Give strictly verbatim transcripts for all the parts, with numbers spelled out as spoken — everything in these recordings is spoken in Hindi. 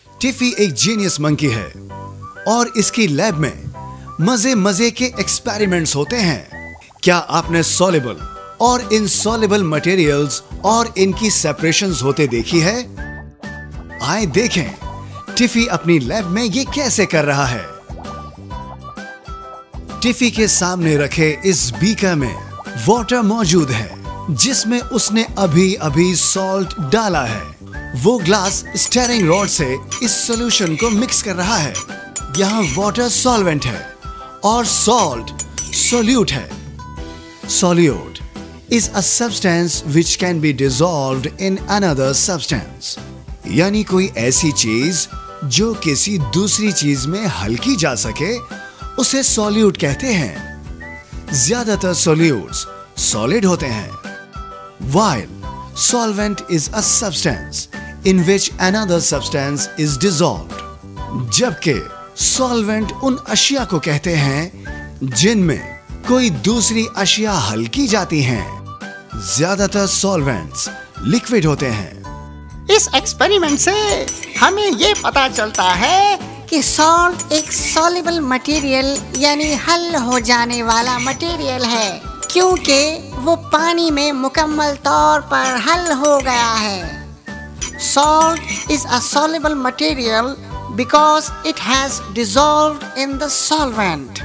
टिफी एक जीनियस मंकी है और इसकी लैब में मजे मजे के एक्सपेरिमेंट्स होते हैं। क्या आपने सॉल्युबल और इनसॉल्युबल मटेरियल्स और इनकी सेपरेशंस होते देखी है? आए देखें टिफी अपनी लैब में ये कैसे कर रहा है। टिफी के सामने रखे इस बीकर में वाटर मौजूद है जिसमें उसने अभी अभी सॉल्ट डाला है। वो ग्लास स्टीयरिंग रॉड से इस सॉल्यूशन को मिक्स कर रहा है। यहाँ वाटर सॉल्वेंट है और सॉल्ट सोल्यूट है। Solute is a substance which can be dissolved in another substance, यानी कोई ऐसी चीज जो किसी दूसरी चीज में हल्की जा सके उसे सोल्यूट कहते हैं। ज्यादातर सोल्यूट्स सॉलिड होते हैं, while solvent is a substance in which another substance is dissolved, जबकि सॉल्वेंट उन अशिया को कहते हैं जिनमें कोई दूसरी अशिया हल्की जाती हैं। ज्यादातर सॉल्वेंट्स लिक्विड होते हैं। इस एक्सपेरिमेंट से हमें ये पता चलता है कि सॉल्ट एक सॉल्युबल मटेरियल यानी हल हो जाने वाला मटेरियल है, क्योंकि वो पानी में मुकम्मल तौर पर हल हो गया है। Salt is a soluble material because it has dissolved in the solvent.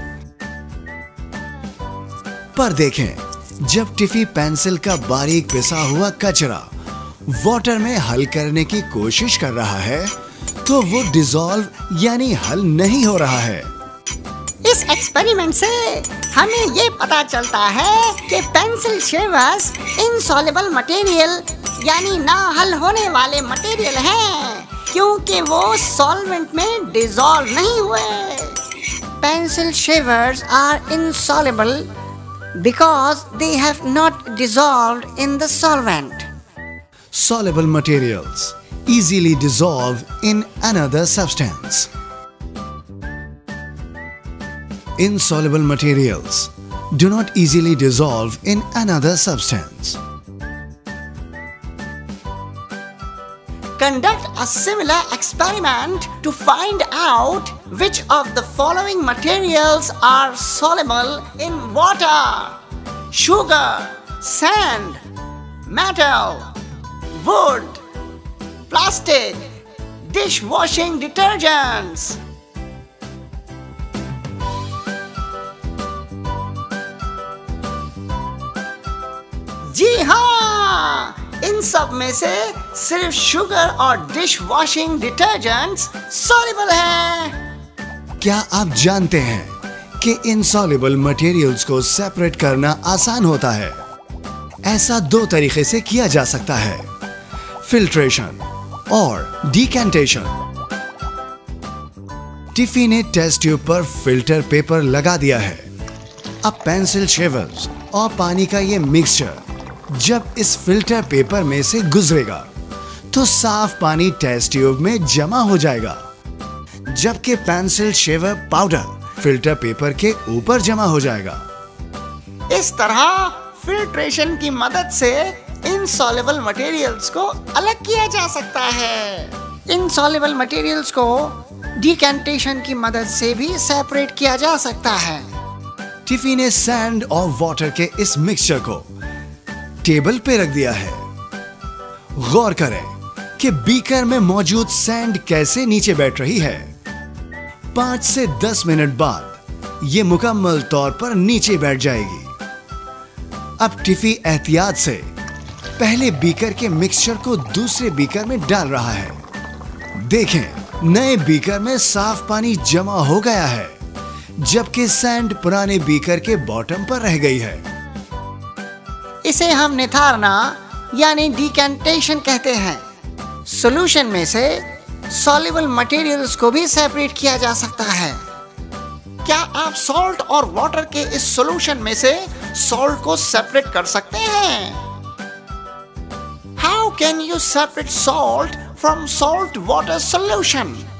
पर देखें, जब टिफी पेंसिल का बारीक पिसा हुआ कचरा वाटर में हल करने की कोशिश कर रहा है तो वो डिसॉल्व यानी हल नहीं हो रहा है। इस एक्सपेरिमेंट से हमें ये पता चलता है कि पेंसिल शेवर्स इनसॉल्युबल मटेरियल यानी ना हल होने वाले मटेरियल हैं, क्योंकि वो सॉल्वेंट में डिसॉल्व नहीं हुए। Pencil shavers are insoluble because they have not dissolved in the solvent. Soluble materials easily dissolve in another substance. Insoluble materials do not easily dissolve in another substance. Conduct a similar experiment to find out which of the following materials are soluble in water: sugar, sand, metal, wood, plastic, dishwashing detergents. जी हाँ, इन सब में से सिर्फ शुगर और डिश वॉशिंग डिटर्जेंट्स सॉल्युबल हैं। क्या आप जानते हैं कि इनसॉल्युबल मटेरियल्स को सेपरेट करना आसान होता है? ऐसा दो तरीके से किया जा सकता है, फिल्ट्रेशन और डिकैंटेशन। टिफी ने टेस्ट ट्यूब पर फिल्टर पेपर लगा दिया है। अब पेंसिल शेवर्स और पानी का ये मिक्सचर जब इस फिल्टर पेपर में से गुजरेगा तो साफ पानी टेस्ट ट्यूब में जमा हो जाएगा, जबकि pencil shaver powder filter paper के ऊपर जमा हो जाएगा। इस तरह फिल्ट्रेशन की मदद से इनसॉल्युबल मटेरियल्स को अलग किया जा सकता है। इनसॉल्युबल मटेरियल्स को डिकैंटेशन की मदद से भी सेपरेट किया जा सकता है। टिफी ने सैंड और वाटर के इस मिक्सचर को टेबल पे रख दिया है। गौर करें कि बीकर में मौजूद सैंड कैसे नीचे बैठ रही है। पांच से दस मिनट बाद ये मुकम्मल तौर पर नीचे बैठ जाएगी। अब टिफी एहतियात से पहले बीकर के मिक्सचर को दूसरे बीकर में डाल रहा है। देखें, नए बीकर में साफ पानी जमा हो गया है, जबकि सैंड पुराने बीकर के बॉटम पर रह गई है। इसे हम निथारना यानी डिकैंटेशन कहते हैं। सॉल्यूशन में से सॉल्युबल मटेरियल्स को भी सेपरेट किया जा सकता है। क्या आप सॉल्ट और वाटर के इस सॉल्यूशन में से सॉल्ट को सेपरेट कर सकते हैं? How can you separate salt from salt water solution?